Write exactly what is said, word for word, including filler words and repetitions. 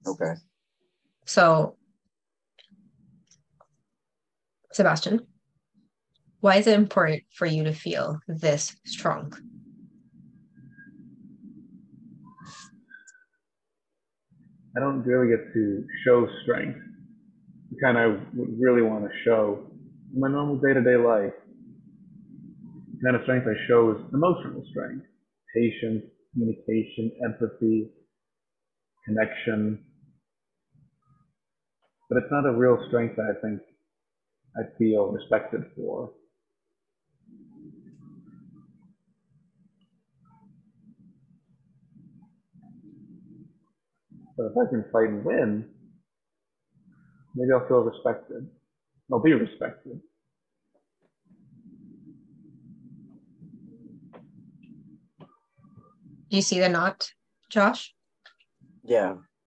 Okay. So, Sebastian, why is it important for you to feel this strong? I don't really get to show strength. The kind I would really want to show in my normal day-to-day life. The kind of strength I show is emotional strength, patience, communication, empathy, connection. But it's not a real strength that I think I feel respected for. But if I can fight and win, maybe I'll feel respected. I'll be respected. Do you see the knot, Josh? Yeah,